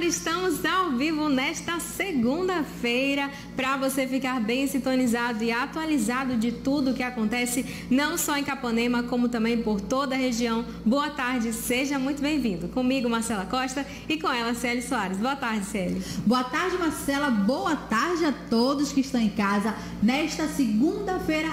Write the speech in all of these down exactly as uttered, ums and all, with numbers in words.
estamos ao vivo nesta segunda-feira para você ficar bem sintonizado e atualizado de tudo o que acontece, não só em Capanema, como também por toda a região. Boa tarde, seja muito bem-vindo. Comigo, Marcela Costa, e com ela, Célia Soares. Boa tarde, Célia. Boa tarde, Marcela. Boa tarde a todos que estão em casa nesta segunda-feira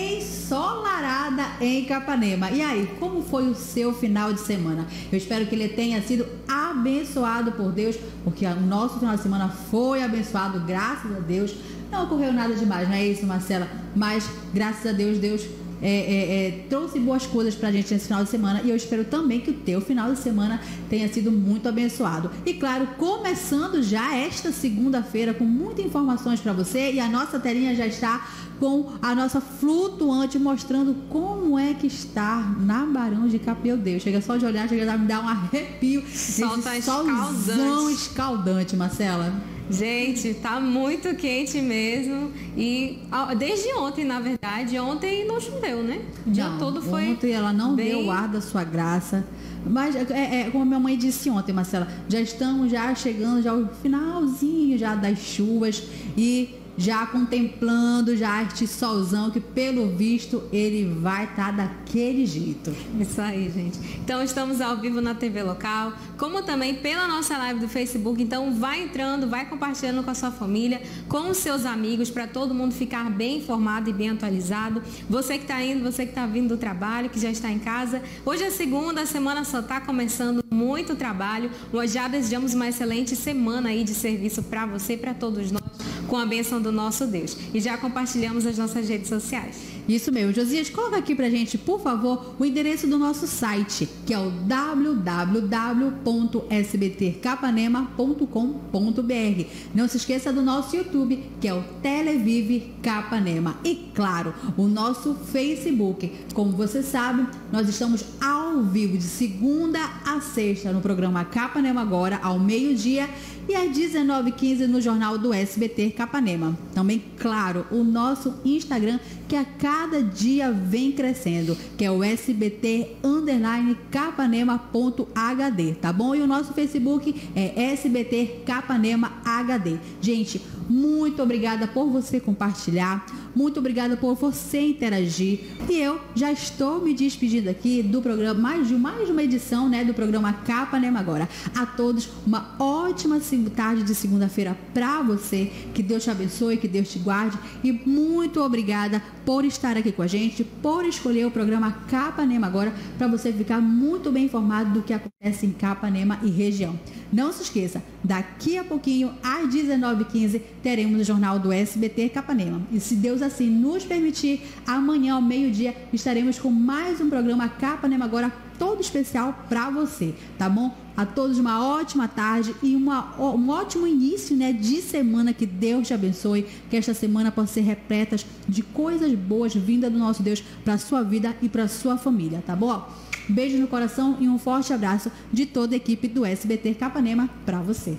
ensolarada em Capanema. E aí, como foi o seu final de semana? Eu espero que ele tenha sido abençoado por Deus, porque o nosso final de semana foi abençoado, graças a Deus. Não ocorreu nada demais, não é isso, Marcela? Mas, graças a Deus, Deus é, é, é, trouxe boas coisas pra gente nesse final de semana, e eu espero também que o teu final de semana tenha sido muito abençoado. E claro, começando já esta segunda-feira com muitas informações para você, e a nossa telinha já está com a nossa flutuante mostrando como é que está na Barão de Capiedade. Chega só de olhar, chega a me dar um arrepio. Sol tá escaldante. escaldante, Marcela. Gente, tá muito quente mesmo. E desde ontem, na verdade, ontem não choveu, né? O dia não, todo foi. Ontem ela não bem... deu o ar da sua graça. Mas é, é como a minha mãe disse ontem, Marcela, já estamos já chegando já ao finalzinho já das chuvas e já contemplando já este solzão que, pelo visto, ele vai estar tá daquele jeito. Isso aí, gente. Então, estamos ao vivo na T V local, como também pela nossa live do Facebook. Então, vai entrando, vai compartilhando com a sua família, com os seus amigos, para todo mundo ficar bem informado e bem atualizado. Você que está indo, você que está vindo do trabalho, que já está em casa. Hoje é segunda, a semana só está começando, muito trabalho. Nós já desejamos uma excelente semana aí de serviço para você e para todos nós, com a bênção do nosso Deus. E já compartilhamos as nossas redes sociais. Isso mesmo. Josias, coloca aqui pra gente, por favor, o endereço do nosso site, que é o w w w ponto s b t capanema ponto com ponto b r. Não se esqueça do nosso YouTube, que é o Televive Capanema. E, claro, o nosso Facebook. Como você sabe, nós estamos ao vivo de segunda a sexta no programa Capanema Agora, ao meio-dia, e às dezenove e quinze no jornal do S B T Capanema. Também, claro, o nosso Instagram, que a cada dia vem crescendo, que é o S B T underline capanema ponto h d, tá bom? E o nosso Facebook é S B T Capanema H D. Gente, muito obrigada por você compartilhar, muito obrigada por você interagir, e eu já estou me despedindo aqui do programa, mais de, mais de uma edição, né, do programa Capanema Agora. A todos, uma ótima tarde de segunda-feira para você, que Deus te abençoe, que Deus te guarde, e muito obrigada por estar aqui com a gente, por escolher o programa Capanema Agora, para você ficar muito bem informado do que acontece em Capanema e região. Não se esqueça, daqui a pouquinho, às dezenove e quinze, teremos o jornal do S B T Capanema. E se Deus assim nos permitir, amanhã ao meio-dia estaremos com mais um programa Capanema Agora, todo especial para você, tá bom? A todos uma ótima tarde e uma, um ótimo início, né, de semana. Que Deus te abençoe, que esta semana possa ser repleta de coisas boas vindas do nosso Deus para a sua vida e para a sua família, tá bom? Beijo no coração e um forte abraço de toda a equipe do S B T Capanema para você.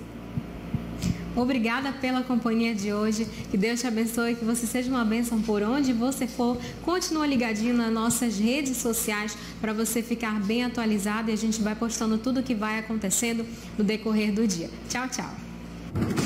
Obrigada pela companhia de hoje. Que Deus te abençoe, que você seja uma bênção por onde você for. Continua ligadinho nas nossas redes sociais para você ficar bem atualizado, e a gente vai postando tudo o que vai acontecendo no decorrer do dia. Tchau, tchau.